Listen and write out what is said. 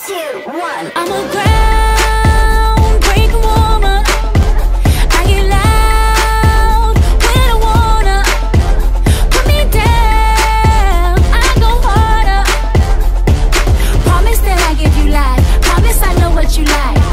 2, 1. I'm a groundbreaking woman. I get loud when I wanna. Put me down, I go harder. Promise that I give you life. Promise I know what you like.